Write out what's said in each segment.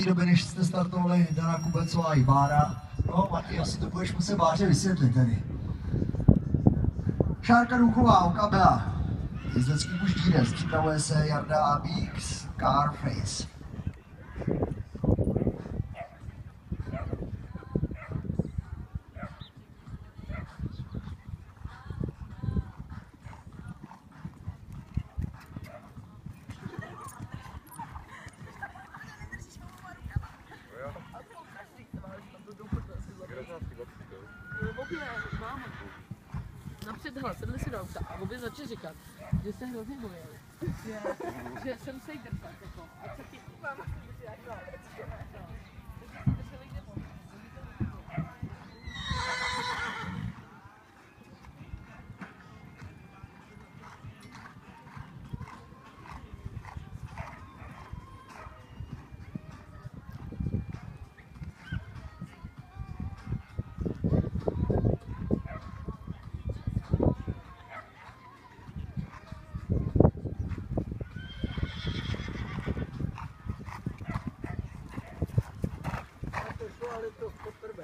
doby, než jste startovali Dana Kubecová i Bára. No, Matěj, asi to budeš muset Báře vysvětlit tedy. Šárka Duchová, OKBA. Jezdecký muž Dírec, připravuje se Jarda Abík, Scarface. Napřed, hele, sedli si do auta a obě začali říkat, že se hrozně bojili. Že jsem se jí drpat, jako. A co ti mám, ale to poprvé.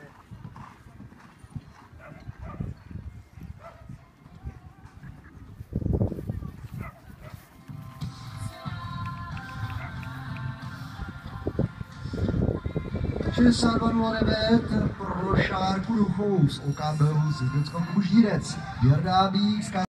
(62:09) pro Šárku Duchovou z OKBU z Jezdeckého klubu Ždírec. Jarda Abík,